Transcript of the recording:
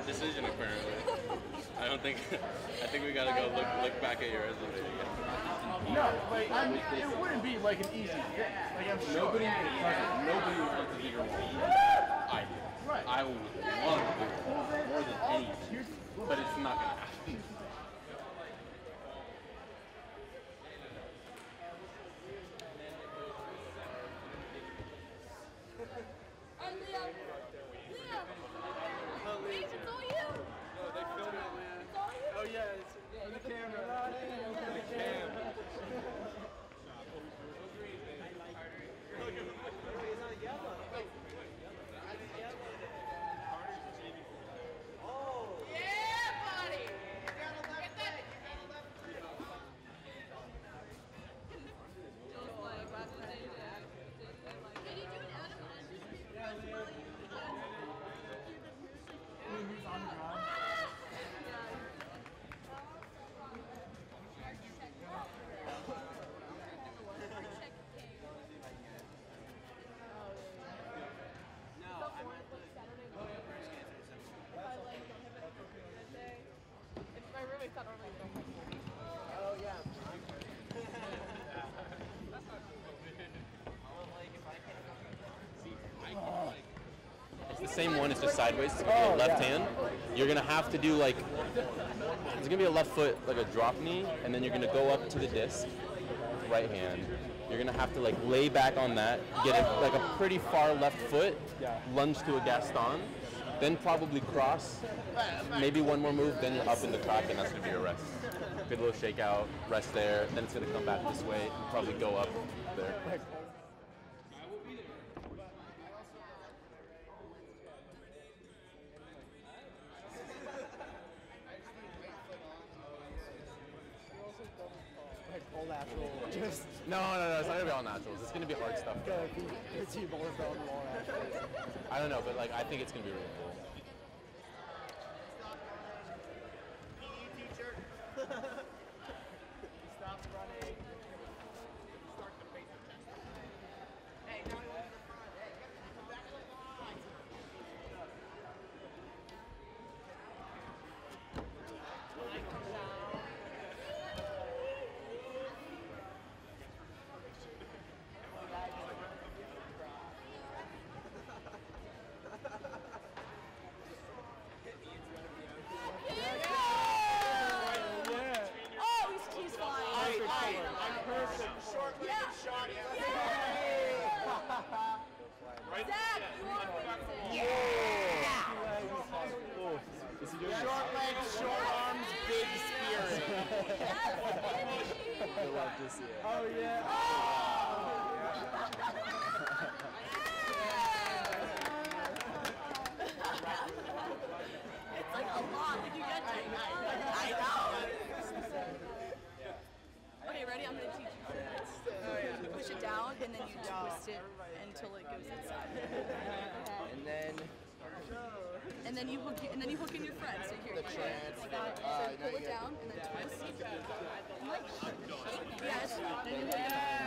bad decision apparently. I don't think. I think we gotta go look back at your resume again. No, like it wouldn't be like an easy fit. Like I'm sure. Nobody wants to do your wall. I do. Right. I would love to do it more than anything, but it's not gonna happen. Hey, Leo. Leo. Hey, it's all you. No, they filmed it, man. It's all you. Oh yeah, it's in the camera. In the cam. Yeah, buddy. Get that. Did you do an Adam Who's on the ground? My roommate thought normally don't like movies. Oh yeah. It's the same one, it's just sideways. It's gonna be a left hand. You're gonna have to do like, it's gonna be a left foot, like a drop knee, and then you're gonna go up to the disc, right hand. You're gonna have to like lay back on that, get it like a pretty far left foot, lunge to a Gaston, then probably cross, maybe one more move, then you're up in the crack, and that's gonna be your rest. Good little shakeout, rest there, then it's gonna come back this way, and probably go up there. Like all natural. Just No, it's not gonna be all naturals. It's gonna be hard stuff. go team bowlers on all naturals. I don't know, but like I think it's gonna be really cool. Stop running. Start the face of chest. Hey, now we want to the front. Hey, come back to the line. Oh, he's flying. Perfect. Short-legged shot. Zach, you are Short legs, short arms, big spirit. I love to see it. Oh yeah. It's like a lot when you get to it. I know. Okay, ready? I'm going to teach you. You push it down, and then you twist it until it goes inside. And then you hook in your friend. So here, you pull it down and then twist. And like, yes. Then you